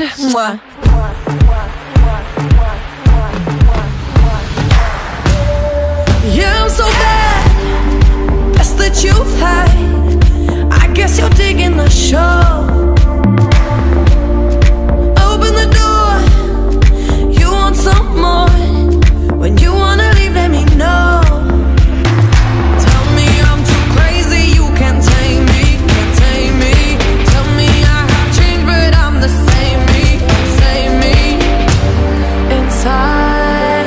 Mwah. Yeah, I'm so bad, best that you've had. I guess you're digging the show. Open the door, you want some more. When you wanna leave, let me know. Tell me I'm too crazy, you can't tame me, can't tame me. Tell me I have changed, but I'm the same me, same me inside.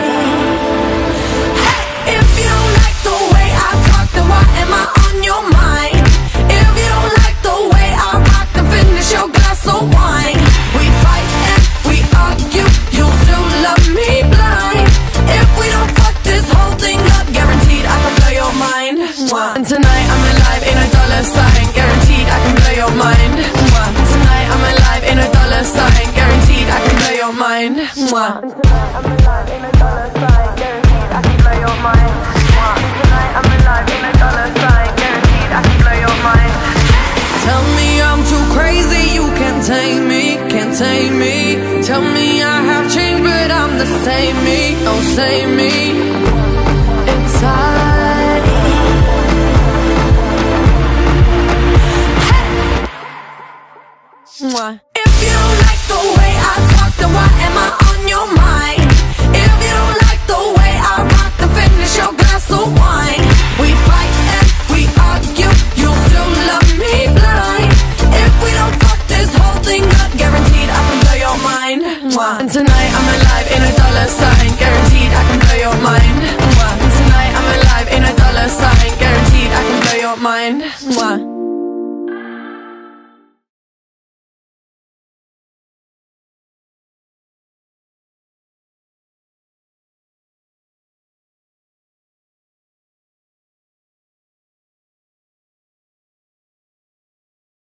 Hey, if you don't like the way I talk, then why am I on your mind? If you don't like the way I rock, then finish your glass of wine. We fight and we argue, you'll still love me blind. If we don't fuck this whole thing up, guaranteed I can blow your mind. And tonight I'm alive in a dollar sign, guaranteed I can blow your mind. And tonight I'm alive in a dollar sign, guaranteed I can blow your mind. And tonight I'm alive in a dollar sign, guaranteed I can blow your mind. And tonight I'm alive in a dollar sign, guaranteed I can blow your mind. Tell me I'm too crazy, you can't tame me, can't tame me. Tell me I have changed, but I'm the same me, oh same me inside. Hey! Mwah. If you don't like the way I talk, then why am I on your mind? If you don't like the way I rock, then finish your glass of wine. We fight and we argue, you'll still love me blind. If we don't fuck this whole thing up, guaranteed I can blow your mind. And tonight I'm